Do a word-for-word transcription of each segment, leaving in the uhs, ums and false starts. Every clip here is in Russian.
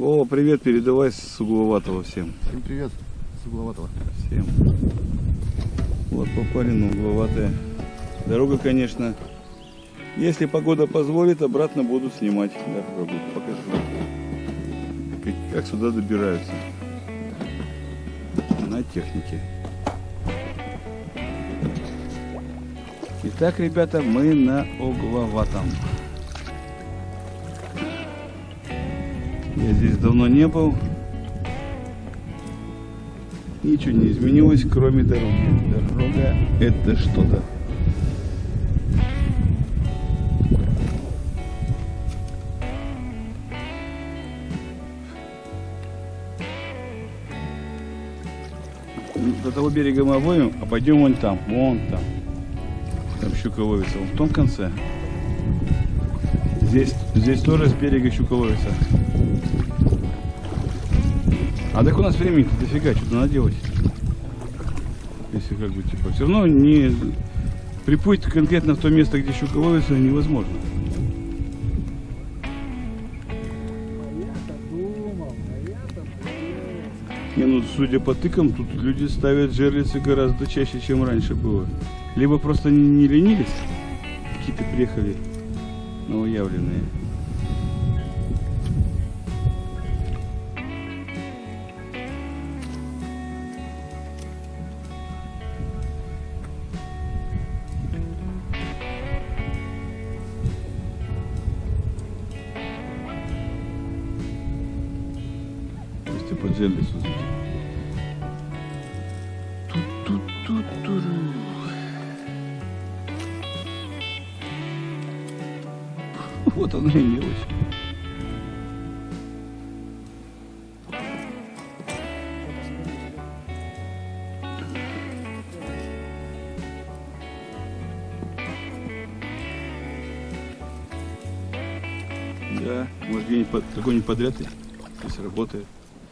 О, привет, передавай с Угловатого всем. Всем привет с Угловатого. Всем. Вот попали на Угловатое. Дорога, конечно, если погода позволит, обратно буду снимать дорогу. Покажу, как, как сюда добираются на технике. Итак, ребята, мы на Угловатом. Я здесь давно не был. Ничего не изменилось, кроме дороги. Дорога — это что-то. До того берега мы обоим, а пойдем вон там, вон там. Там щука ловится, в том конце. Здесь, здесь тоже с берега щука ловится. А так у нас времени-то дофига, что-то надо делать. Если как бы типа. Все равно не приплыть конкретно в то место, где щука ловится, невозможно. Не, ну судя по тыкам, тут люди ставят жерлицы гораздо чаще, чем раньше было. Либо просто не, не ленились, какие-то приехали новоявленные. Если под жерлицу зайти. Тут-тут-тут-туру. Вот она и мелочь. Да, может где-нибудь под, какой-нибудь подряд здесь работает.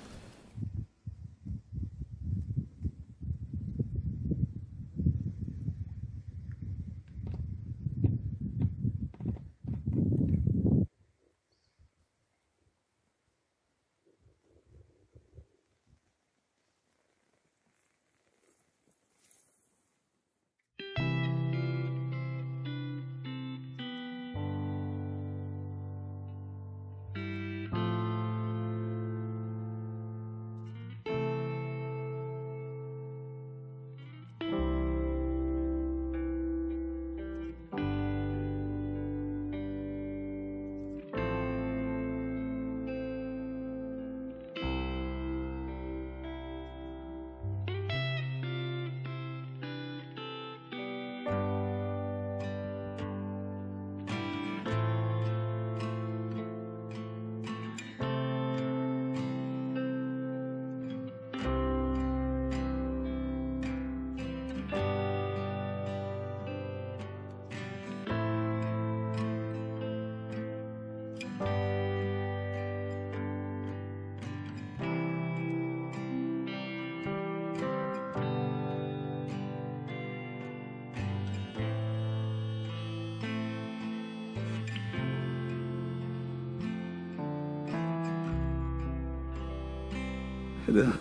Да.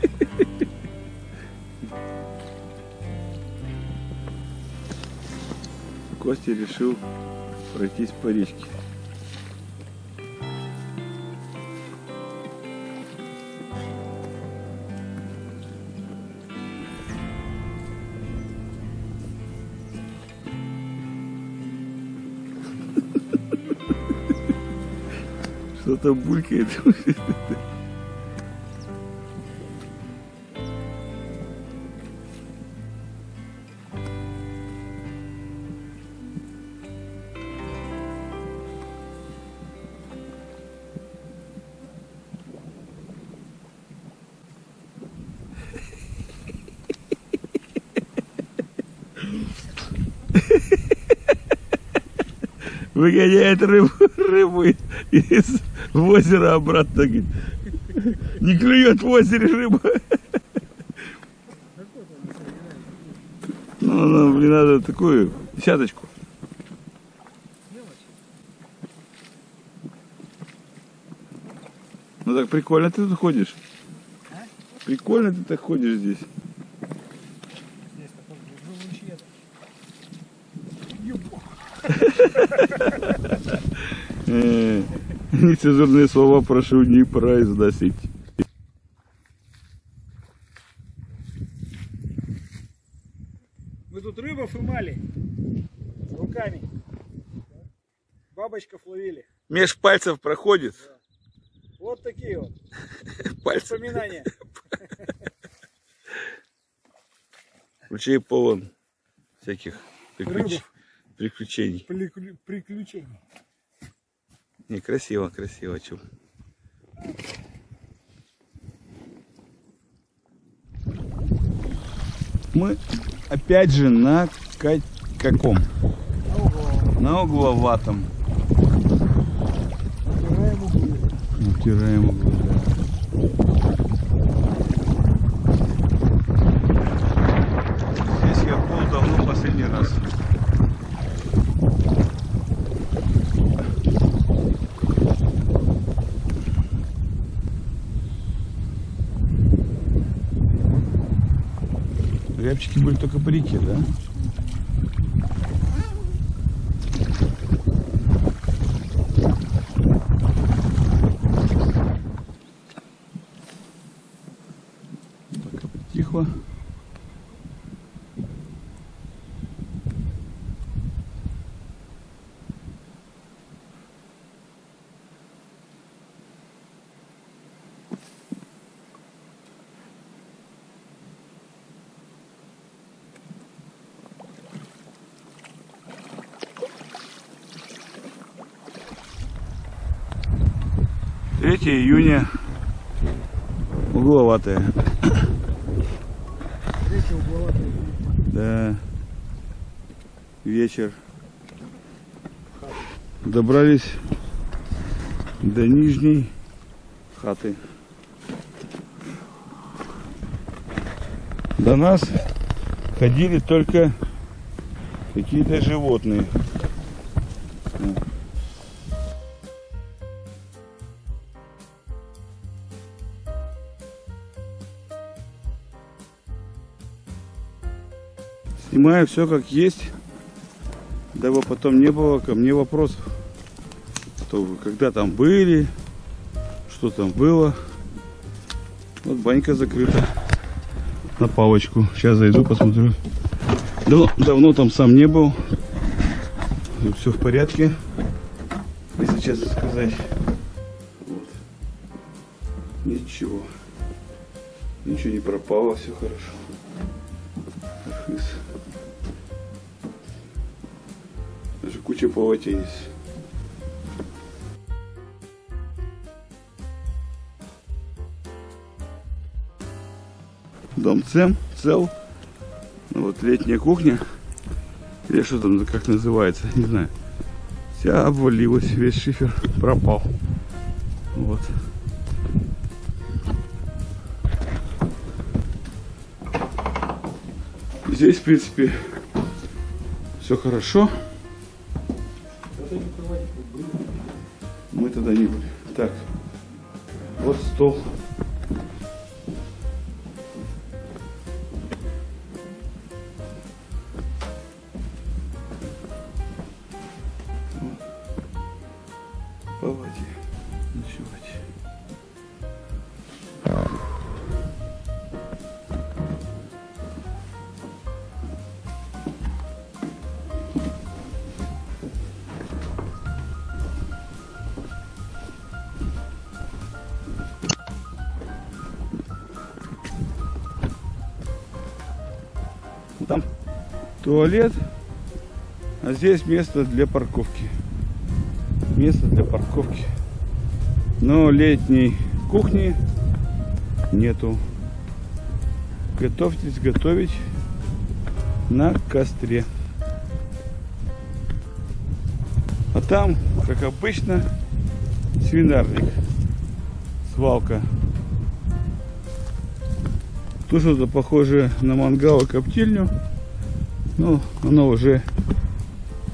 Костя решил пройтись по речке. Что-то булькает. Выгоняет рыбу, рыбу из озера обратно. Не клюет в озере рыба. Ну, ну, блин, надо такую десяточку. Ну так прикольно ты тут ходишь. А? Прикольно ты так ходишь здесь. Здесь такой Нецензурные слова прошу не произносить. Мы тут рыбу фымали руками. Бабочков ловили. Меж пальцев проходит. Да. Вот такие вот Пальцы. воспоминания. Ручей полон всяких приключ... Рыбов. приключений. Приклю- Приключений. Не, красиво, красиво. Чё? Мы опять же на ка- каком? Ого. На угловатом. Натираем углы. Натираем углы, да. Здесь я был давно последний раз. Рябчики были только по реке, да? Пока притихло. третьего июня, угловатая. Третьего угловатая. Да. Вечер. Добрались до нижней хаты. До нас ходили только какие-то животные. Снимаю все как есть, дабы потом не было ко мне вопросов, что вы когда там были, что там было. Вот банька закрыта на палочку. Сейчас зайду, посмотрю. Давно, давно там сам не был. Все в порядке, если честно сказать. Вот. Ничего. Ничего не пропало, все хорошо. Архыз. Даже куча полотенец. Дом цел, цел. Ну, вот летняя кухня, или что там, как называется, не знаю. Вся обвалилась, весь шифер пропал. Вот. Здесь, в принципе, все хорошо. Мы тогда не были. Так, вот стол. По воде ночевать. Там туалет, а здесь место для парковки. Место для парковки. Но летней кухни нету. Готовьтесь готовить на костре. А там, как обычно, свинарник. Свалка. Тут что-то похоже на мангал и коптильню, но оно уже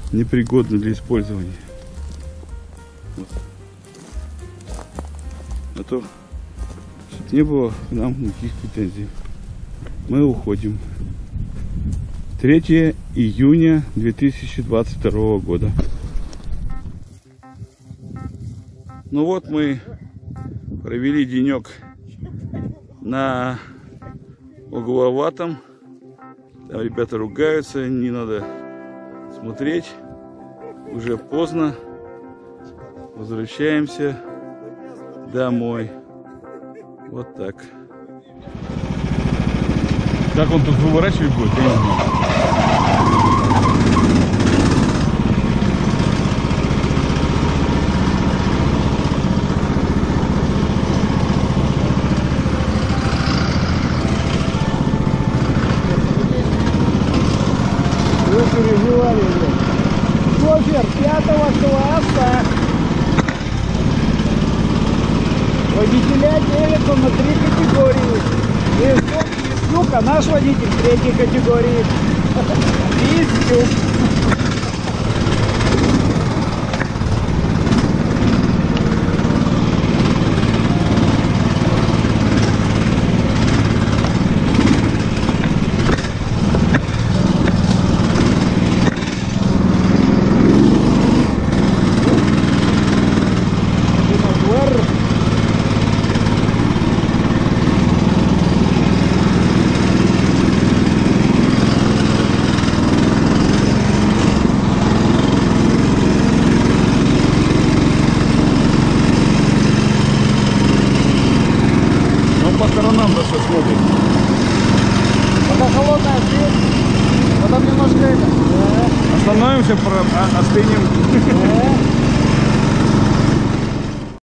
непригодно для использования. Вот. А то, чтобы не было к нам никаких претензий. Мы уходим. третьего июня две тысячи двадцать второго года. Ну вот мы провели денек на угловатом. Там ребята ругаются, не надо смотреть. Уже поздно. Возвращаемся домой. Вот так. Как он тут выворачивать будет, я не знаю. Вы переживали уже. Шофер пятого класса. Водителя делятся на три категории. И Стюк, наш водитель третьей категории. И Стюк. По сторонам да все смотрит. Пока холодная свет, потом немножко это. Остановимся, остынем.